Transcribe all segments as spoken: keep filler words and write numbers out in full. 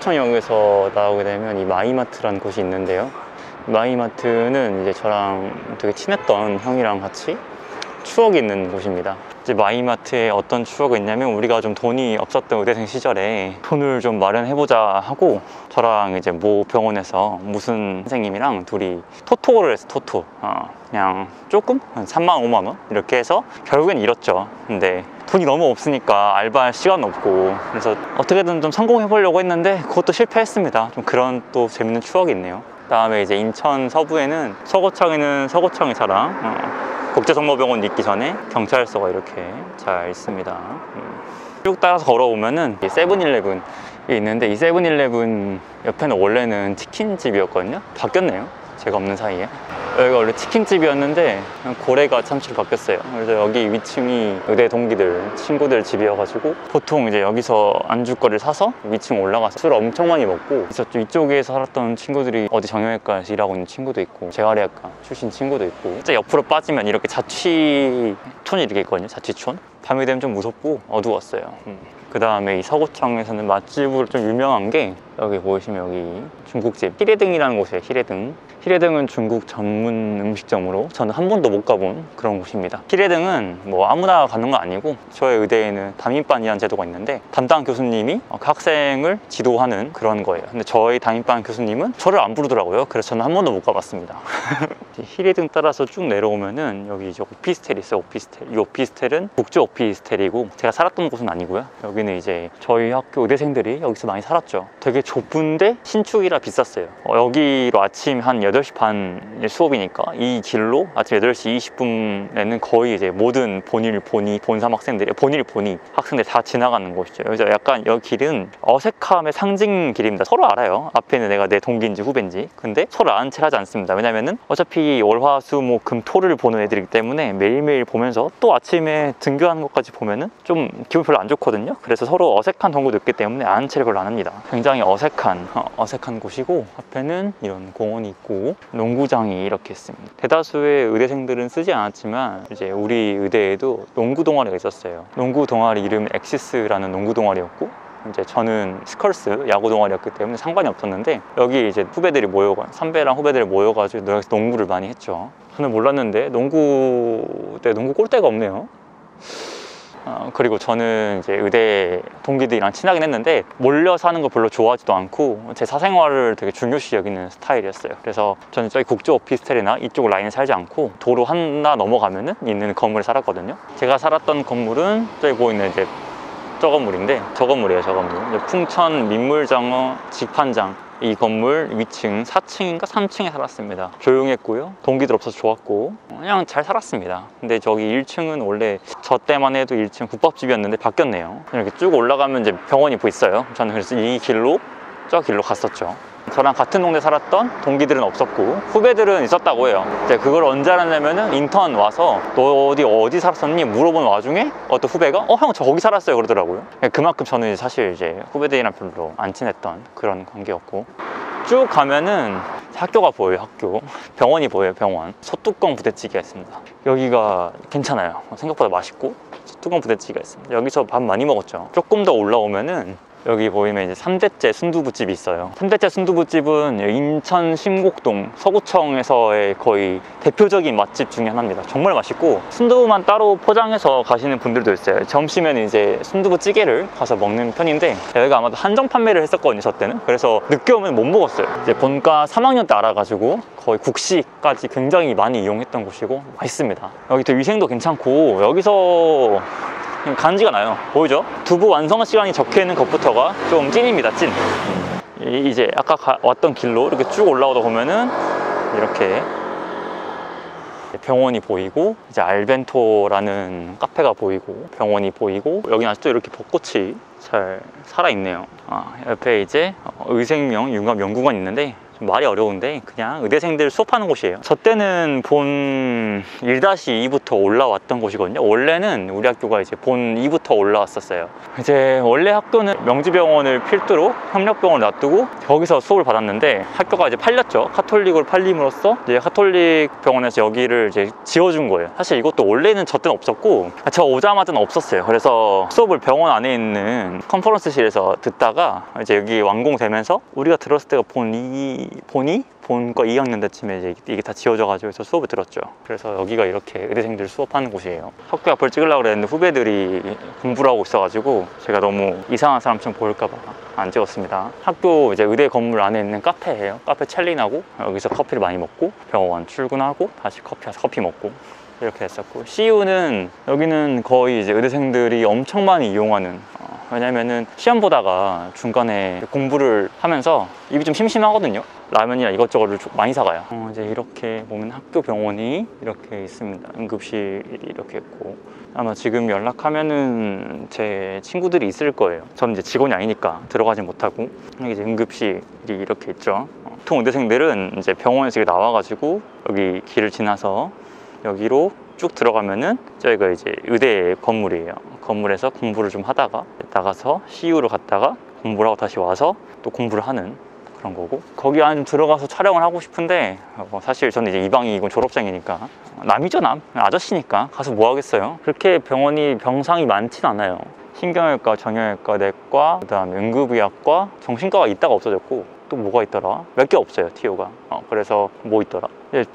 서구청역에서 나오게 되면 이 마이마트라는 곳이 있는데요. 마이마트는 이제 저랑 되게 친했던 형이랑 같이 추억이 있는 곳입니다. 이제 마이마트에 어떤 추억이 있냐면, 우리가 좀 돈이 없었던 의대생 시절에 돈을 좀 마련해보자 하고 저랑 이제 모 병원에서 무슨 선생님이랑 둘이 토토를 했어. 토토. 어, 그냥 조금? 한 삼만 오만 원? 이렇게 해서 결국엔 잃었죠. 근데 돈이 너무 없으니까 알바할 시간 없고, 그래서 어떻게든 좀 성공해보려고 했는데 그것도 실패했습니다. 좀 그런 또 재밌는 추억이 있네요. 그다음에 이제 인천 서부에는 서구청에는 서구청 의사랑 어, 국제성모병원 있기 전에 경찰서가 이렇게 잘 있습니다. 음. 쭉 따라서 걸어오면은 세븐일레븐이 있는데, 이 세븐일레븐 옆에는 원래는 치킨집이었거든요. 바뀌었네요, 제가 없는 사이에. 여기가 원래 치킨집이었는데 고래가 참치로 바뀌었어요. 그래서 여기 위층이 의대 동기들, 친구들 집이어가지고 보통 이제 여기서 안주거리를 사서 위층 올라가서 술을 엄청 많이 먹고, 그래서 이쪽에 살았던 친구들이 어디 정형외과에서 일하고 있는 친구도 있고, 재활의학과 출신 친구도 있고, 진짜 옆으로 빠지면 이렇게 자취촌이 이렇게 있거든요. 자취촌. 밤이 되면 좀 무섭고 어두웠어요. 음. 그 다음에 이 서구청에서는 맛집으로 좀 유명한 게, 여기 보시면 여기 중국집 히레등이라는 곳이에요. 히레등. 히레등은 중국 전문 음식점으로 저는 한 번도 못 가본 그런 곳입니다. 히레등은 뭐 아무나 가는 건 아니고, 저희 의대에는 담임반이라는 제도가 있는데 담당 교수님이 그 학생을 지도하는 그런 거예요. 근데 저희 담임반 교수님은 저를 안 부르더라고요. 그래서 저는 한 번도 못 가봤습니다. 히레등 따라서 쭉 내려오면은 여기 이제 오피스텔이 있어요. 오피스텔. 이 오피스텔은 국제 오피스텔이고, 제가 살았던 곳은 아니고요. 여기는 이제 저희 학교 의대생들이 여기서 많이 살았죠. 되게 좁은데 신축이라 비쌌어요. 어, 여기로 아침 한 여덟 시 반 수업이니까 이 길로 아침 여덟 시 이십 분에는 거의 이제 모든 본일, 본이, 본삼 학생들이, 본일, 본이 학생들 다 지나가는 곳이죠. 그래서 약간 여기 길은 어색함의 상징 길입니다. 서로 알아요. 앞에는 내가 내 동기인지 후배인지. 근데 서로 아는 척 하지 않습니다. 왜냐면은 어차피 월, 화, 수, 목, 금, 토를 보는 애들이기 때문에 매일매일 보면서 또 아침에 등교하는 것까지 보면은 좀 기분 별로 안 좋거든요. 그래서 서로 어색한 동고도 있기 때문에 아는 척을 별로 안 합니다. 굉장히 어색한 어, 어색한 곳이고, 앞에는 이런 공원이 있고 농구장이 이렇게 있습니다. 대다수의 의대생들은 쓰지 않았지만 이제 우리 의대에도 농구 동아리가 있었어요. 농구 동아리 이름은 엑시스라는 농구 동아리였고, 이제 저는 스컬스 야구 동아리였기 때문에 상관이 없었는데, 여기 이제 후배들이 모여가 선배랑 후배들이 모여가지고 여기서 농구를 많이 했죠. 저는 몰랐는데 농구 때 농구 골대가 없네요. 어, 그리고 저는 이제 의대 동기들이랑 친하긴 했는데 몰려서 하는 거 별로 좋아하지도 않고 제 사생활을 되게 중요시 여기는 스타일이었어요. 그래서 저는 저기 국제 오피스텔이나 이쪽 라인에 살지 않고 도로 하나 넘어가면은 있는 건물에 살았거든요. 제가 살았던 건물은 저기 보이는 이제 저 건물인데, 저 건물이에요. 저 건물. 풍천 민물장어 직판장, 이 건물 위층 사 층인가 삼 층에 살았습니다. 조용했고요. 동기들 없어서 좋았고 그냥 잘 살았습니다. 근데 저기 일 층은 원래 저 때만 해도 일 층 국밥집이었는데 바뀌었네요. 이렇게 쭉 올라가면 이제 병원이 보였어요. 저는 그래서 이 길로 저 길로 갔었죠. 저랑 같은 동네 살았던 동기들은 없었고 후배들은 있었다고 해요. 이제 그걸 언제 알았냐면은 인턴 와서 너 어디 어디 살았었니? 물어본 와중에 어떤 후배가 어 형 저 거기 살았어요 그러더라고요. 그만큼 저는 사실 이제 후배들이랑 별로 안 친했던 그런 관계였고, 쭉 가면은 학교가 보여요. 학교 병원이 보여요. 병원. 소뚜껑 부대찌개가 있습니다. 여기가 괜찮아요. 생각보다 맛있고 소뚜껑 부대찌개가 있습니다. 여기서 밥 많이 먹었죠. 조금 더 올라오면은 여기 보이면 이제 삼 대째 순두부집이 있어요. 삼 대째 순두부집은 인천 신곡동 서구청에서의 거의 대표적인 맛집 중에 하나입니다. 정말 맛있고 순두부만 따로 포장해서 가시는 분들도 있어요. 점심에는 이제 순두부찌개를 가서 먹는 편인데, 여기가 아마도 한정 판매를 했었거든요, 저 때는. 그래서 늦게 오면 못 먹었어요. 이제 본과 삼 학년 때 알아가지고 거의 국시까지 굉장히 많이 이용했던 곳이고 맛있습니다. 여기 또 위생도 괜찮고 여기서 간지가 나요. 보이죠? 두부 완성 시간이 적혀있는 것부터가 좀 찐입니다. 찐. 이제 아까 가, 왔던 길로 이렇게 쭉 올라오다 보면은 이렇게 병원이 보이고, 이제 알벤토라는 카페가 보이고, 병원이 보이고, 여기 아직도 이렇게 벚꽃이 잘 살아있네요. 아, 옆에 이제 의생명 융합 연구관 있는데 좀 말이 어려운데 그냥 의대생들 수업하는 곳이에요. 저 때는 본 일 이부터 올라왔던 곳이거든요. 원래는 우리 학교가 이제 본 이부터 올라왔었어요. 이제 원래 학교는 명지병원을 필두로 협력병원을 놔두고 거기서 수업을 받았는데 학교가 이제 팔렸죠. 카톨릭으로 팔림으로써 이제 카톨릭 병원에서 여기를 이제 지어준 거예요. 사실 이것도 원래는 저 때는 없었고 저 오자마자는 없었어요. 그래서 수업을 병원 안에 있는 컨퍼런스실에서 듣다가 이제 여기 완공되면서 우리가 들었을 때가 본 이, 본이? 본과 이 학년 때쯤에 이제 이게 다 지어져가지고 해서 수업을 들었죠. 그래서 여기가 이렇게 의대생들 수업하는 곳이에요. 학교 앞을 찍으려고 그랬는데 후배들이 공부를 하고 있어가지고 제가 너무 이상한 사람처럼 보일까봐 안 찍었습니다. 학교 이제 의대 건물 안에 있는 카페예요. 카페 첼린하고 여기서 커피를 많이 먹고 병원 출근하고 다시 커피 와서 커피 먹고 이렇게 했었고, 씨유는 여기는 거의 이제 의대생들이 엄청 많이 이용하는, 어, 왜냐면은 시험 보다가 중간에 공부를 하면서 입이 좀 심심하거든요. 라면이나 이것저것을 많이 사가요. 어, 이제 이렇게 보면 학교 병원이 이렇게 있습니다. 응급실이 이렇게 있고, 아마 지금 연락하면은 제 친구들이 있을 거예요. 저는 이제 직원이 아니니까 들어가지 못하고. 여기 이제 응급실이 이렇게 있죠. 어, 보통 의대생들은 이제 병원에서 나와가지고 여기 길을 지나서 여기로 쭉 들어가면은 저희가 이제 의대 건물이에요. 건물에서 공부를 좀 하다가 나가서 씨유로 갔다가 공부를 하고 다시 와서 또 공부를 하는 그런 거고, 거기 안에 좀 들어가서 촬영을 하고 싶은데 어, 사실 저는 이제 이방이고 졸업생이니까, 남이죠 남, 아저씨니까 가서 뭐 하겠어요. 그렇게 병원이 병상이 많진 않아요. 신경외과, 정형외과, 내과, 그 다음에 응급의학과, 정신과가 있다가 없어졌고, 또 뭐가 있더라? 몇 개 없어요, 티오가. 어, 그래서 뭐 있더라?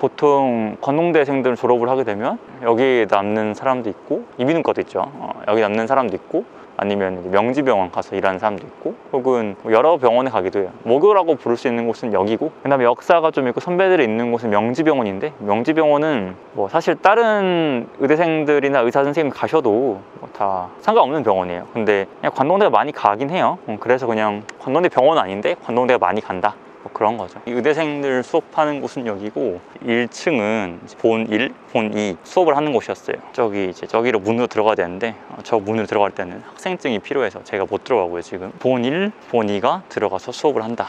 보통 관농대생들 졸업을 하게 되면 여기 남는 사람도 있고, 이비인후과도 있죠. 어, 여기 남는 사람도 있고, 아니면 명지병원 가서 일하는 사람도 있고, 혹은 여러 병원에 가기도 해요. 모교라고 부를 수 있는 곳은 여기고, 그 다음에 역사가 좀 있고 선배들이 있는 곳은 명지병원인데, 명지병원은 뭐 사실 다른 의대생들이나 의사 선생님 가셔도 뭐 다 상관없는 병원이에요. 근데 그냥 관동대가 많이 가긴 해요. 그래서 그냥 관동대 병원은 아닌데 관동대가 많이 간다, 뭐 그런 거죠. 의대생들 수업하는 곳은 여기고, 일 층은 본 일, 본 이 수업을 하는 곳이었어요. 저기 이제 저기로 문으로 들어가야 되는데 저 문으로 들어갈 때는 학생증이 필요해서 제가 못 들어가고요. 지금 본 일, 본 이가 들어가서 수업을 한다.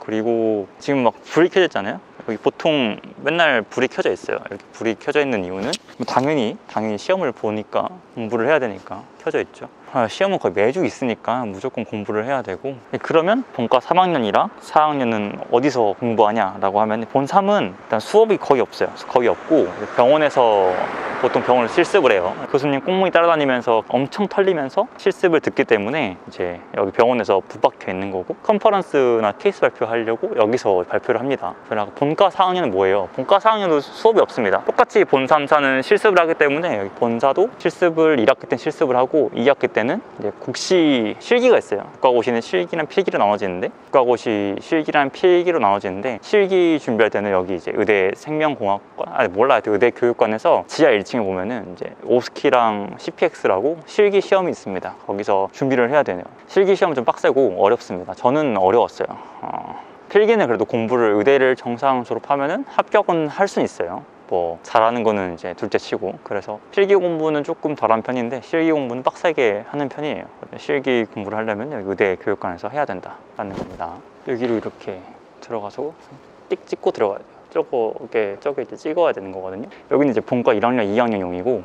그리고 지금 막 불이 켜져 있잖아요. 여기 보통 맨날 불이 켜져 있어요. 이렇게 불이 켜져 있는 이유는 당연히 당연히 시험을 보니까 공부를 해야 되니까 켜져 있죠. 아, 시험은 거의 매주 있으니까 무조건 공부를 해야 되고, 그러면 본과 삼 학년이랑 사 학년은 어디서 공부하냐 라고 하면, 본 삼은 일단 수업이 거의 없어요. 거의 없고 병원에서 보통 병원을 실습을 해요. 교수님 꽁무니 따라다니면서 엄청 털리면서 실습을 듣기 때문에 이제 여기 병원에서 붙박혀 있는 거고, 컨퍼런스나 케이스 발표하려고 여기서 발표를 합니다. 그래서 본과 사 학년은 뭐예요? 본과 사 학년도 수업이 없습니다. 똑같이 본 삼, 사는 실습을 하기 때문에 여기 본사도 실습을 일 학기 때 실습을 하고, 이 학기 때는 이제 국시 실기가 있어요. 국가고시는 실기랑 필기로 나눠지는데, 국가고시 실기랑 필기로 나눠지는데, 실기 준비할 때는 여기 이제 의대 생명공학과, 아니 몰라, 의대 교육관에서 지하 일 층에 보면은 이제 오스키랑 씨피엑스라고 실기 시험이 있습니다. 거기서 준비를 해야 되네요. 실기 시험은 좀 빡세고 어렵습니다. 저는 어려웠어요. 어, 필기는 그래도 공부를, 의대를 정상 졸업하면은 합격은 할 수는 있어요. 뭐 잘하는 거는 이제 둘째 치고. 그래서 필기 공부는 조금 덜한 편인데 실기 공부는 빡세게 하는 편이에요. 실기 공부를 하려면 여기 의대 교육관에서 해야 된다라는 겁니다. 여기로 이렇게 들어가서 띡 찍고 들어가야 돼요. 저거게 저게 이제 찍어야 되는 거거든요. 여기는 이제 본과 일 학년, 이 학년 용이고,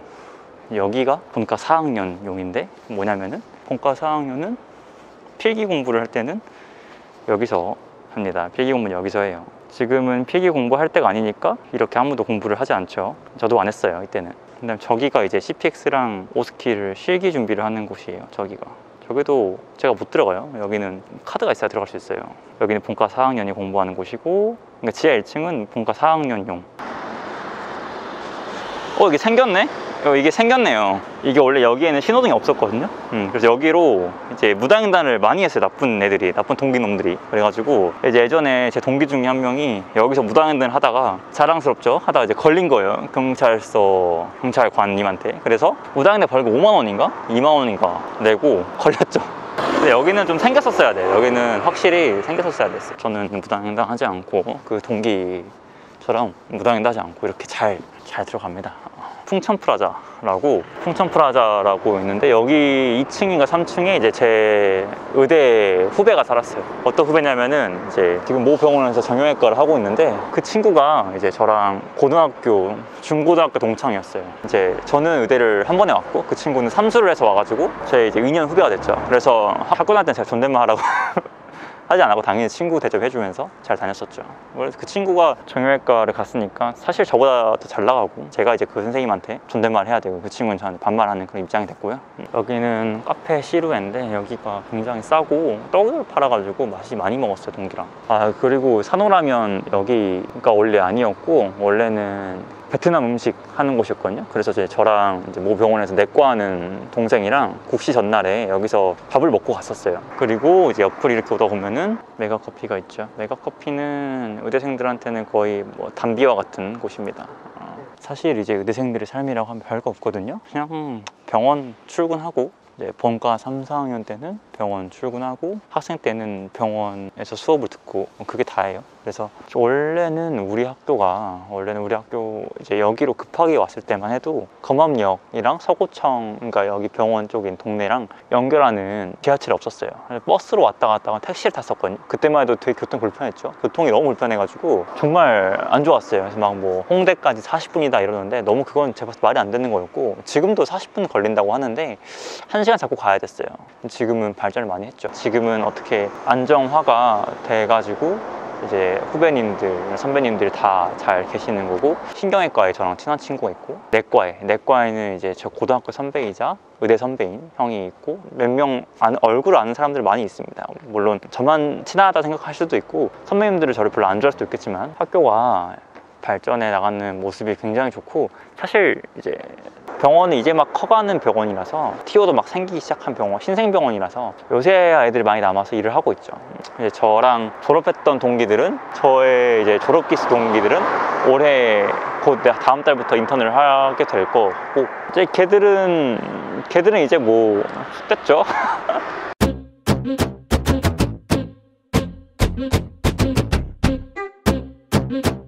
여기가 본과 사 학년 용인데, 뭐냐면은 본과 사 학년은 필기 공부를 할 때는 여기서 합니다. 필기 공부는 여기서 해요. 지금은 필기 공부할 때가 아니니까 이렇게 아무도 공부를 하지 않죠. 저도 안 했어요, 이때는. 그다음 저기가 이제 씨피엑스랑 오스키를 실기 준비를 하는 곳이에요. 저기가. 저기도 제가 못 들어가요. 여기는 카드가 있어야 들어갈 수 있어요. 여기는 본과 사 학년이 공부하는 곳이고, 그러니까 지하 일 층은 본과 사 학년용. 어, 이게 생겼네? 어, 이게 생겼네요. 이게 원래 여기에는 신호등이 없었거든요. 음, 그래서 여기로 이제 무단횡단을 많이 했어요. 나쁜 애들이, 나쁜 동기놈들이. 그래가지고 이제 예전에 제 동기 중에 한 명이 여기서 무단횡단을 하다가, 자랑스럽죠? 하다가 이제 걸린 거예요. 경찰서 경찰관님한테. 그래서 무단횡단 벌금 오만 원인가? 이만 원인가 내고 걸렸죠. 근데 여기는 좀 생겼었어야 돼요. 여기는 확실히 생겼었어야 됐어요. 저는 무단횡단 하지 않고 그 동기처럼 무단횡단 하지 않고 이렇게 잘, 잘 들어갑니다. 풍천프라자라고 풍천프라자라고 있는데, 여기 이 층인가 삼 층에 이제 제 의대 후배가 살았어요. 어떤 후배냐면은 이제 지금 모 병원에서 정형외과를 하고 있는데, 그 친구가 이제 저랑 고등학교 중고등학교 동창이었어요. 이제 저는 의대를 한 번에 왔고 그 친구는 삼수를 해서 와가지고 제 이제 이 년 후배가 됐죠. 그래서 학교 다닐 때는 제가 존댓말 하라고 하지 않고 당연히 친구 대접해주면서 잘 다녔었죠. 그래서 그 친구가 정형외과를 갔으니까 사실 저보다 더 잘 나가고, 제가 이제 그 선생님한테 존댓말 해야 되고 그 친구는 저한테 반말하는 그런 입장이 됐고요. 여기는 카페 시루에인데 여기가 굉장히 싸고 떡을 팔아가지고 맛이 많이 먹었어요, 동기랑. 아, 그리고 산호라면 여기가 원래 아니었고 원래는 베트남 음식 하는 곳이었거든요. 그래서 이제 저랑 이제 모 병원에서 내과하는 동생이랑 국시 전날에 여기서 밥을 먹고 갔었어요. 그리고 이제 옆을 이렇게 오다 보면은 메가커피가 있죠. 메가커피는 의대생들한테는 거의 뭐 담비와 같은 곳입니다. 어, 사실 이제 의대생들의 삶이라고 하면 별거 없거든요. 그냥 병원 출근하고, 이제 본과 삼, 사 학년 때는 병원 출근하고 학생 때는 병원에서 수업을 듣고, 그게 다예요. 그래서 원래는 우리 학교가 원래는 우리 학교 이제 여기로 급하게 왔을 때만 해도 검암역이랑 서구청, 그러니까 여기 병원 쪽인 동네랑 연결하는 지하철이 없었어요. 버스로 왔다 갔다 택시를 탔었거든요. 그때만 해도 되게 교통 불편했죠. 교통이 너무 불편해가지고 정말 안 좋았어요. 그래서 막 뭐 홍대까지 사십 분이다 이러는데 너무 그건 제가 말이 안 되는 거였고, 지금도 사십 분 걸린다고 하는데 한 시간 잡고 가야 됐어요. 지금은 발전을 많이 했죠. 지금은 어떻게 안정화가 돼가지고 이제 후배님들, 선배님들이 다 잘 계시는 거고, 신경외과에 저랑 친한 친구가 있고, 내과에 내과에는 이제 저 고등학교 선배이자 의대 선배인 형이 있고, 몇 명 얼굴 아는 사람들 많이 있습니다. 물론 저만 친하다 생각할 수도 있고 선배님들은 저를 별로 안 좋아할 수도 있겠지만, 학교가 발전해 나가는 모습이 굉장히 좋고, 사실 이제 병원은 이제 막 커가는 병원이라서, 티오도 막 생기기 시작한 병원, 신생병원이라서 요새 아이들이 많이 남아서 일을 하고 있죠. 이제 저랑 졸업했던 동기들은, 저의 이제 졸업기수 동기들은 올해 곧 다음 달부터 인턴을 하게 될 거 같고, 이제 걔들은 걔들은 이제 뭐 됐죠. Mm-hmm.